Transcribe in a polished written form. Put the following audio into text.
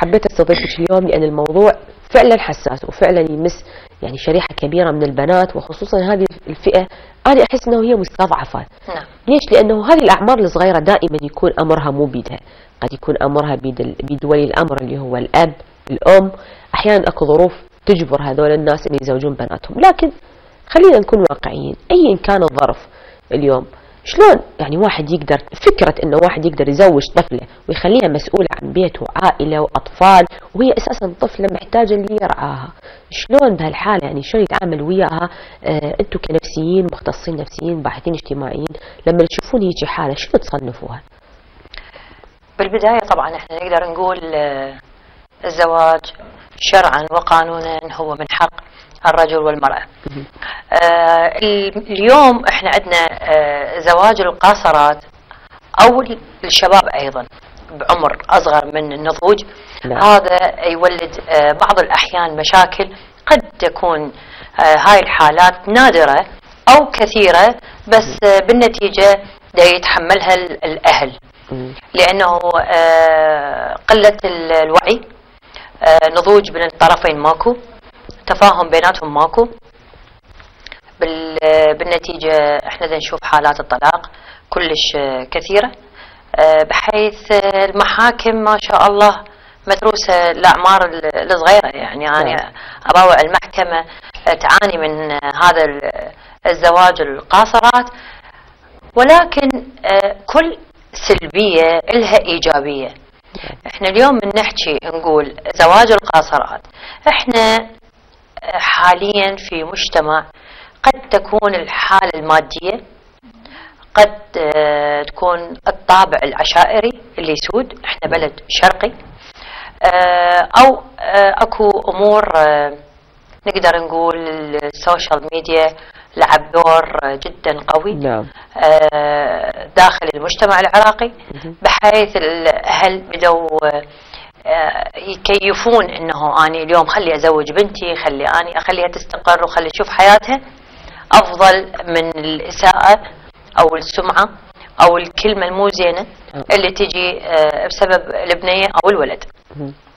حبيت استضيفك اليوم لأن الموضوع فعلا حساس وفعلا يمس يعني شريحة كبيرة من البنات، وخصوصا هذه الفئة أنا أحس أنه هي مستضعفة. نعم. ليش؟ لأنه هذه الأعمار الصغيرة دائما يكون أمرها مو بيدها، قد يكون أمرها بيد ولي الأمر اللي هو الأب الأم. أحيانا أكو ظروف تجبر هذول الناس أن يزوجون بناتهم، لكن خلينا نكون واقعيين. أيا كان الظرف اليوم، شلون يعني واحد يقدر، فكرة انه واحد يقدر يزوج طفلة ويخليها مسؤولة عن بيت وعائلة واطفال، وهي اساسا طفلة محتاجة اللي يرعاها، شلون بهالحالة يعني شلون يتعامل وياها؟ انتم كنفسيين مختصين نفسيين باحثين اجتماعيين لما تشوفون هيجي حالة شنو تصنفوها؟ بالبداية طبعا احنا نقدر نقول الزواج شرعا وقانونا هو من حق الرجل والمرأة. اليوم احنا عندنا زواج القاصرات او الشباب ايضا بعمر اصغر من النضوج. هذا يولد بعض الاحيان مشاكل قد تكون هاي الحالات نادرة او كثيرة، بس بالنتيجة دا يتحملها الاهل لانه قلة الوعي، نضوج بين الطرفين ماكو، تفاهم بيناتهم ماكو. بالنتيجة احنا نشوف حالات الطلاق كلش كثيرة، بحيث المحاكم ما شاء الله مدروسة الأعمار الصغيرة. يعني أنا أباوع المحكمة تعاني من هذا الزواج القاصرات، ولكن كل سلبية لها إيجابية. احنا اليوم من نحكي نقول زواج القاصرات، احنا حاليا في مجتمع قد تكون الحالة المادية، قد تكون الطابع العشائري اللي يسود، احنا بلد شرقي، او اكو امور نقدر نقول السوشيال ميديا لعب دور جدا قوي داخل المجتمع العراقي، بحيث الاهل بدوا يكيفون انه اني اليوم خلي ازوج بنتي، خلي اني اخليها تستقر وخلي تشوف حياتها افضل من الاساءة او السمعة او الكلمة المو زينة اللي تجي بسبب البنية او الولد.